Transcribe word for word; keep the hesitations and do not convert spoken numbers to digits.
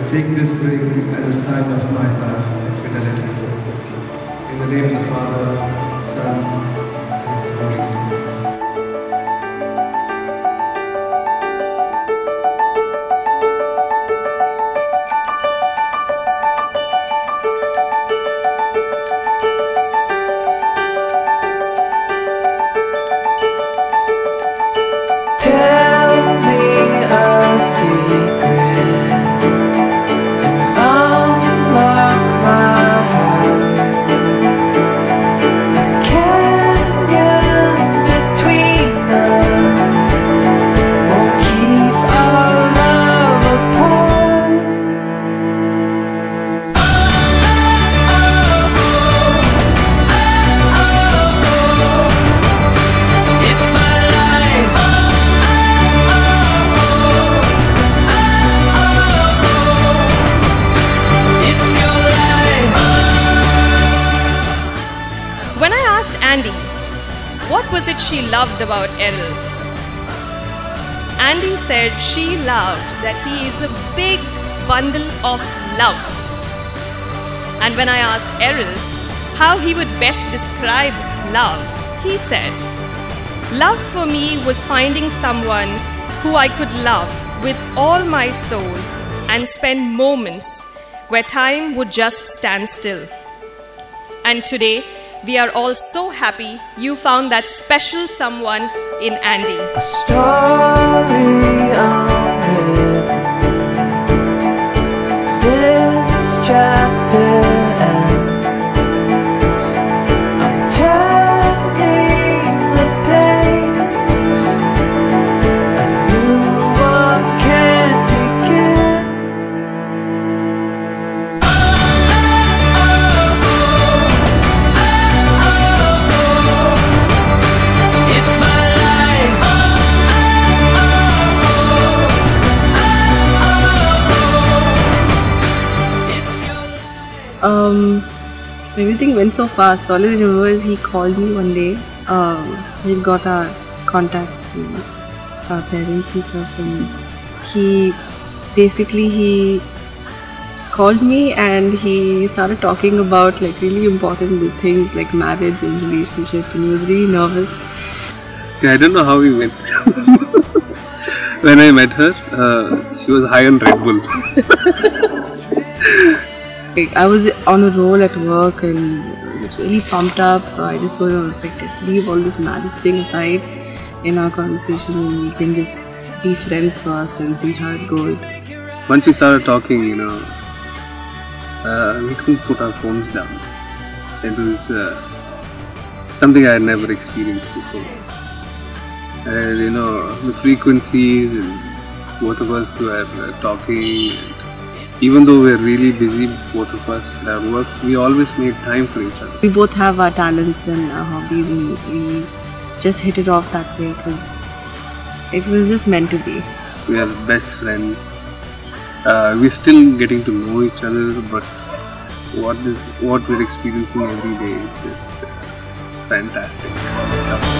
take this ring as a sign of my love and fidelity. In the name of the Father, Son, and of the Holy Spirit. Tell me a secret and unlock my heart. A canyon between us won't keep our love apart. It's my life. When I asked Andy, what was it she loved about Errol? Andy said she loved that he is a big bundle of love. And when I asked Errol how he would best describe love, he said, love for me was finding someone who I could love with all my soul and spend moments where time would just stand still. And today, we are all so happy you found that special someone in Andy. A story unwritten. This chapter ends. I'm turning the page. A new one can begin. It's my life. It's your life. Um, everything went so fast. All I remember is he called me one day. Um, he got our contacts to our parents and stuff, and he basically he called me and he started talking about like really important big things like marriage and relationship, and he was really nervous. Yeah, I don't know how we went. When I met her, uh, she was high on Red Bull. Like, I was on a roll at work and was really pumped up. So I just sort of was like, just leave all this marriage thing aside in our conversation and we can just be friends first and see how it goes. Once we started talking, you know, uh, we couldn't put our phones down. It was uh, something I had never experienced before. And you know, the frequencies and both of us were uh, talking. And even though we're really busy, both of us with our works, we always made time for each other. We both have our talents and our hobbies and we just hit it off that way because it was just meant to be. We are best friends. Uh, we're still getting to know each other, but what is what we're experiencing every day is just uh, fantastic.